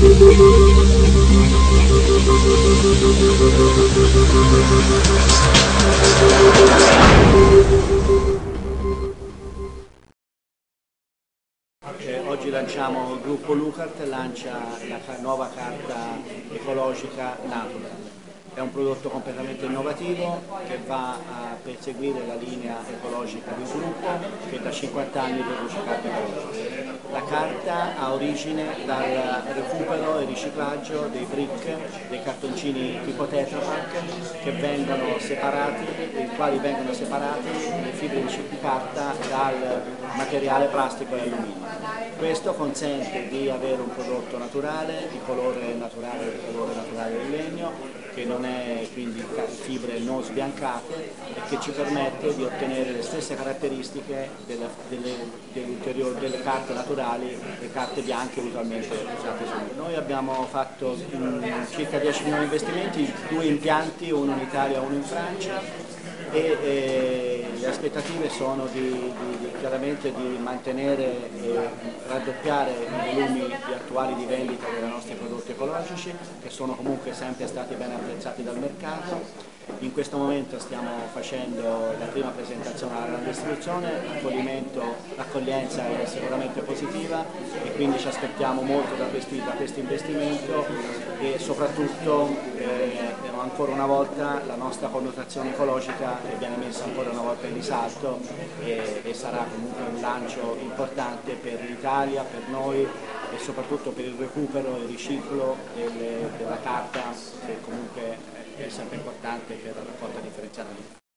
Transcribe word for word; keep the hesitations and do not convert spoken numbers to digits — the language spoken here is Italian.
Oggi lanciamo, il gruppo Lucart lancia la nuova carta ecologica Natural. È un prodotto completamente innovativo che va a perseguire la linea ecologica del gruppo che da cinquanta anni produce carta ecologica. La carta ha origine dal recupero e riciclaggio dei brick, dei cartoncini tipo Tetra Pak che vengono separati, i quali vengono separati le fibre di carta dal materiale plastico e alluminio. Questo consente di avere un prodotto naturale, di colore naturale, di colore naturale del legno, che non è quindi fibre non sbiancate e che ci permette di ottenere le stesse caratteristiche delle, delle, delle carte naturali, le carte bianche abitualmente usate su noi. Noi abbiamo fatto um, circa dieci milioni di investimenti, due impianti, uno in Italia e uno in Francia, e eh, le aspettative sono di, di, di, chiaramente di mantenere e raddoppiare i volumi attuali di vendita dei nostri prodotti ecologici, che sono comunque sempre stati ben apprezzati dal mercato. In questo momento stiamo facendo la prima presentazione alla distribuzione, l'accoglienza è sicuramente positiva e quindi ci aspettiamo molto da, questi, da questo investimento e soprattutto eh, ancora una volta la nostra connotazione ecologica viene messa ancora una volta in risalto e, e sarà comunque un lancio importante per l'Italia, per noi e soprattutto per il recupero e il riciclo delle, della carta, che comunque è sempre importante per la raccolta differenziata.